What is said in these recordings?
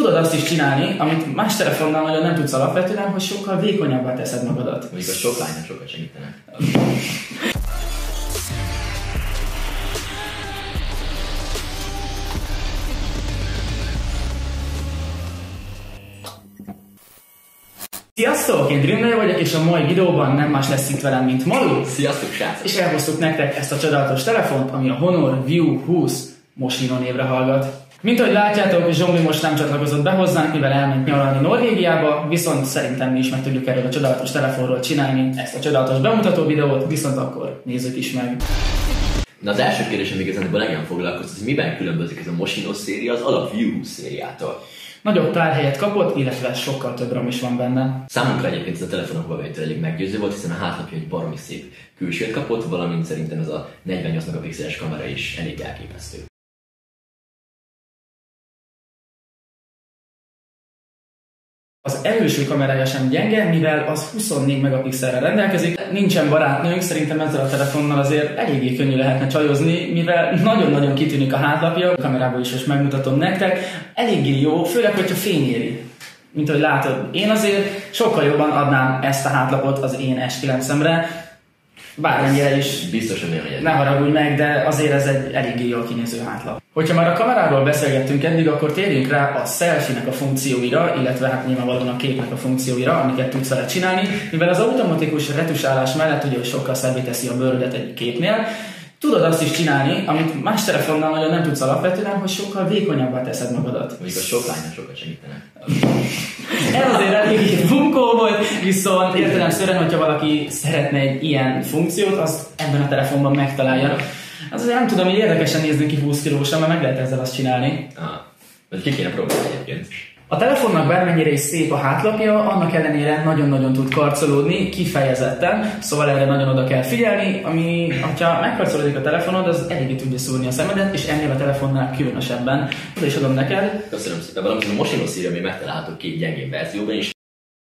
Tudod azt is csinálni, amit más telefonnal nagyon nem tudsz alapvetően, hogy sokkal vékonyabbá teszed magadat. Mondjuk a sok lánynak sokat segítene. Sziasztok! Én Drinder vagyok, és a mai videóban nem más lesz itt velem, mint Malu. Sziasztok, srácok! És elhoztuk nektek ezt a csodálatos telefont, ami a Honor View 20 Moschino névre hallgat. Mint ahogy látjátok, Zsombi most nem csatlakozott be hozzánk, mivel elment nyaralni Norvégiába, viszont szerintem mi is meg tudjuk erről a csodálatos telefonról csinálni ezt a csodálatos bemutató videót, viszont akkor nézzük is meg. Na, az első kérdés, amíg ezen nagyon foglalkozott, hogy miben különbözik ez a Moschino széria az alap View 20 szériától. Nagyobb tárhelyet kapott, illetve sokkal több RAM is van benne. Számunkra egyébként ez a telefon a Huawei-től elég meggyőző volt, hiszen a hátlapja egy baromi szép külsőt kapott, valamint szerintem ez a 48 megapixeles kamera is elég elképesztő. Az előső kamerája sem gyenge, mivel az 24 megapixelre rendelkezik. Nincsen barátnőnk, szerintem ezzel a telefonnal azért eléggé könnyű lehetne csajozni, mivel nagyon-nagyon kitűnik a hátlapja. A kamerából is most megmutatom nektek. Eléggé jó, főleg, hogyha fény éri. Mint ahogy látod, én azért sokkal jobban adnám ezt a hátlapot az én S9-emre. Bármennyire is. Biztos, hogy olyan. Ne haragudj meg, de azért ez egy eléggé jól kinéző hátlap. Hogyha már a kameráról beszélgettünk eddig, akkor térjünk rá a selfie-nek a funkcióira, illetve hát nyilvánvalóan a képnek a funkcióira, amiket tudsz vele csinálni, mivel az automatikus retusálás mellett ugye sokkal szebbé teszi a bőrödet egy képnél. Tudod azt is csinálni, amit más telefonnal nagyon nem tudsz alapvetően, hogy sokkal vékonyabbá teszed magadat. Mondjuk a sok lánynak sokat segítene. Ez azért elég bunkó volt, viszont értelemszerűen, hogyha valaki szeretne egy ilyen funkciót, azt ebben a telefonban megtalálja. Az azért nem tudom, hogy érdekesen nézni ki 20 kilósan, mert meg lehet ezzel azt csinálni. Vagy ki kéne próbálni egyébként. A telefonnak bármennyire is szép a hátlapja, annak ellenére nagyon-nagyon tud karcolódni, kifejezetten, szóval erre nagyon oda kell figyelni, ami, ha megkarcolódik a telefonod, az eléggé tudja szúrni a szemedet, és ennél a telefonnál különösebben. Oda is adom neked. Köszönöm szépen, valamint a Moschino széria még megtalálható két gyengébb verzióban is.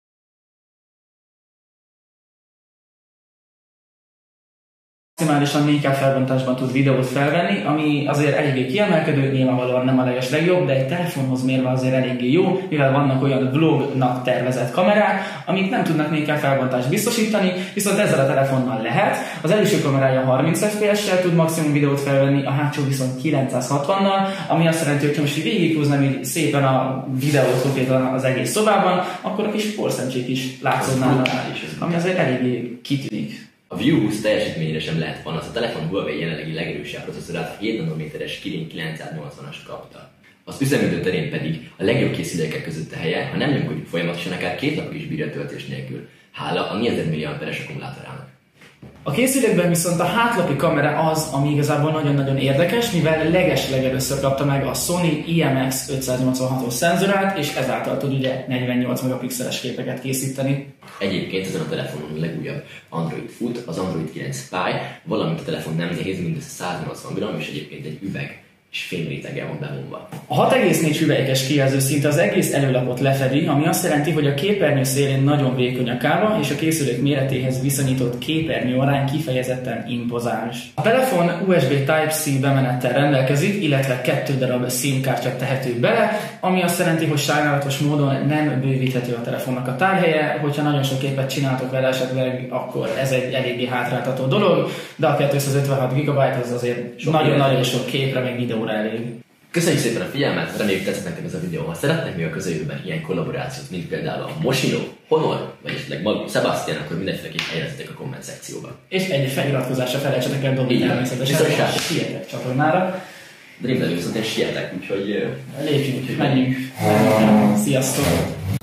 Maximálisan 4K felbontásban tud videót felvenni, ami azért eléggé kiemelkedő, nyilvánvalóan nem a legjobb, de egy telefonhoz mérve azért eléggé jó, mivel vannak olyan vlognak tervezett kamerák, amik nem tudnak 4K felbontást biztosítani, viszont ezzel a telefonnal lehet. Az előső kamerája 30 fps-sel tud maximum videót felvenni, a hátsó viszont 960-nal, ami azt jelenti, hogy ha most végighúznám így szépen a videót konkrétan az egész szobában, akkor a kis porszemcsék is látszódnának, ami azért eléggé kitűnik. A View 20 teljesítményére sem lehet panasz, a telefon Huawei jelenlegi legerősebb processzorát 7 nanométeres Kirin 980-as kapta. Az üzemidő terén pedig a legjobb készülékek között a helye, ha nem nyomkodjuk folyamatosan, akár 2 napig is bírja töltés nélkül, hála a 4000 mAh-es akkumulátorának. A készülékben viszont a hátlapi kamera az, ami igazából nagyon-nagyon érdekes, mivel legeslegelőször kapta meg a Sony IMX586-os szenzorát, és ezáltal tud ugye 48 megapixeles képeket készíteni. Egyébként ezen a telefonon a legújabb Android fut, az Android 9 Pie, valamint a telefon nem nehéz, mindössze 180 g, és egyébként egy üveg és fémréteggel van bevonva. A 6,4 hüvelykes kijelző szinte az egész előlapot lefedi, ami azt jelenti, hogy a képernyő szélén nagyon vékony a káva, és a készülék méretéhez viszonyított képernyő arány kifejezetten impozáns. A telefon USB Type-C bemenettel rendelkezik, illetve 2 darab SIM-kártya tehető bele, ami azt jelenti, hogy sajnálatos módon nem bővíthető a telefonnak a tárhelye, hogyha nagyon sok képet csináltok vele esetleg, akkor ez egy eléggé hátráltató dolog, de a 256 GB az azért nagyon-nagyon sok képre, meg videóra elég. Köszönjük szépen a figyelmet, reméljük tetszett nektek ez a videó. Ha szeretnek még a közeljövőben ilyen kollaborációt, mint például a Moschino, Honor, vagy esetleg Malu, Sebastian, akkor mindenféleképp helyezzétek a komment szekcióba. És egy feliratkozásra felejtsetek el dobni természetesen, és sietek csatornára. Dreamdelő viszont én sietek, úgyhogy... Lépjünk, menjünk. Sziasztok!